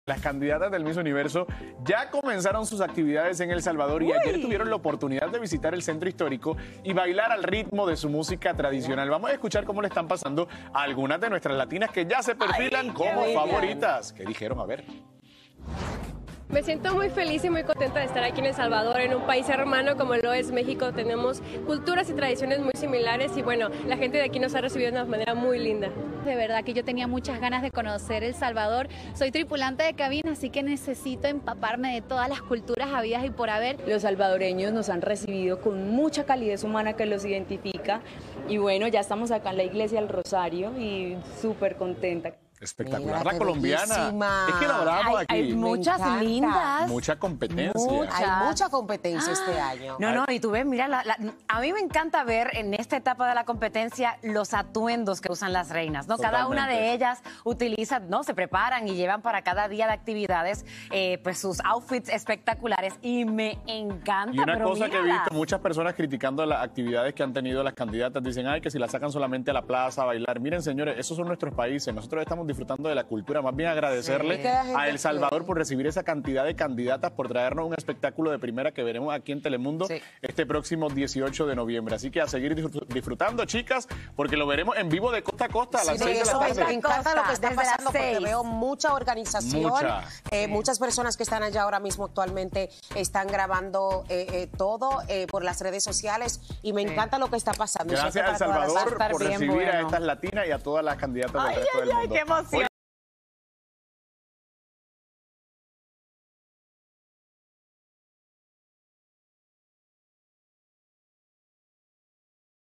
Las candidatas del Miss Universo ya comenzaron sus actividades en El Salvador y ayer tuvieron la oportunidad de visitar el centro histórico y bailar al ritmo de su música tradicional. Vamos a escuchar cómo le están pasando a algunas de nuestras latinas que ya se perfilan como favoritas. ¿Qué dijeron? A ver. Me siento muy feliz y muy contenta de estar aquí en El Salvador, en un país hermano como lo es México. Tenemos culturas y tradiciones muy similares y bueno, la gente de aquí nos ha recibido de una manera muy linda. De verdad que yo tenía muchas ganas de conocer El Salvador. Soy tripulante de cabina, así que necesito empaparme de todas las culturas habidas y por haber. Los salvadoreños nos han recibido con mucha calidez humana que los identifica y bueno, ya estamos acá en la iglesia del Rosario y súper contenta. Espectacular. Mira, la colombiana. bellísima. Es que la hablamos aquí. Hay muchas lindas. Mucha competencia. Hay mucha competencia este año. No, y tú ves, mira, a mí me encanta ver en esta etapa de la competencia los atuendos que usan las reinas, ¿no? Totalmente. Cada una de ellas utiliza, ¿no? Se preparan y llevan para cada día de actividades, pues sus outfits espectaculares y me encanta. Y una pero cosa que he míralas. visto, muchas personas criticando las actividades que han tenido las candidatas, dicen, ay, que si las sacan solamente a la plaza a bailar. Miren, señores, esos son nuestros países. Nosotros estamos disfrutando de la cultura. Más bien agradecerle a El Salvador por recibir esa cantidad de candidatas, por traernos un espectáculo de primera que veremos aquí en Telemundo este próximo 18 de noviembre. Así que a seguir disfrutando, chicas, porque lo veremos en vivo de costa a costa a las 6 de la tarde. Me encanta lo que está Desde pasando las porque 6. veo mucha organización. Muchas personas que están allá ahora mismo actualmente están grabando todo por las redes sociales y me encanta lo que está pasando. Gracias a El Salvador por recibir a estas latinas y a todas las candidatas del resto del mundo. ¡Qué emoción!